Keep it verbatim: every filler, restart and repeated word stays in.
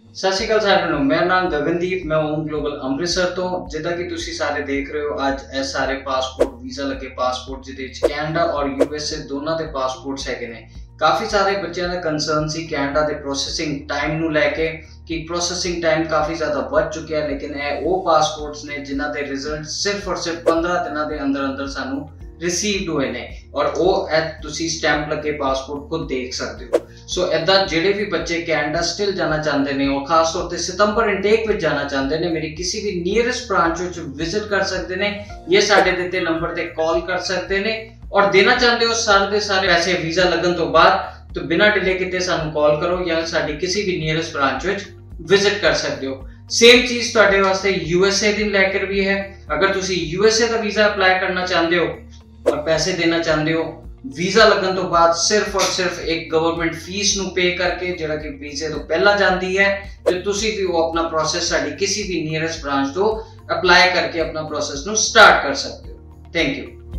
सत श्री अकाल सारिਆਂ ਨੂੰ। मेरा नाम गगनदीप, मैं ओम ग्लोबल अमृतसर तो जिदा कि तुसी सारे देख रहे हो अज ए सारे पासपोर्ट वीज़ा लगे पासपोर्ट जिहदे विच कैनेडा और यूएसए दोनों के पासपोर्ट्स हैगे ने। काफ़ी सारे बच्चों का कंसर्न सी कैनेडा के प्रोसैसिंग टाइम नूं लैके कि प्रोसैसिंग टाइम काफ़ी ज़्यादा बढ़ चुकिया, लेकिन ए वो पासपोर्ट्स ने जिन्हां दे रिजल्ट सिर्फ और सिर्फ पंद्रह दिनों के अंदर अंदर सानू रिसीवड हुए ने और वो तुसी स्टैंप लगे पासपोर्ट खुद देख सकते हो। सो इदा जिहड़े भी बच्चे कैनेडा स्टिल जाना चाहते हैं और खास तौर पर सितंबर इनटेक में जाना चाहते हैं, मेरी किसी भी नियरेस्ट ब्रांच विजिट कर सकते हैं, ये साढ़े दिते नंबर पर कॉल कर सकते हैं और देना चाहते हो सारे के सारे पैसे वीज़ा लगन तो बाद तो बिना डिले किए सानू कॉल करो या साड़ी किसी भी नियरेस्ट ब्रांच विजिट कर सकते हो। सेम चीज़ तुहाडे वास्ते यूएसए दी लैकर भी है। अगर तुसी यूएसए का वीज़ा अप्लाई करना चाहते हो और पैसे देना चाहते हो वीज़ा लगन तो बाद सिर्फ और सिर्फ एक गवर्नमेंट फीस नू पे करके जिहड़ा कि वीज़े तो पहला जाती है, तो तुसी भी वो अपना प्रोसेस साड़ी किसी भी नियरेस्ट ब्रांच तो अप्लाई करके अपना प्रोसेस नू स्टार्ट कर सकते हो। Thank you.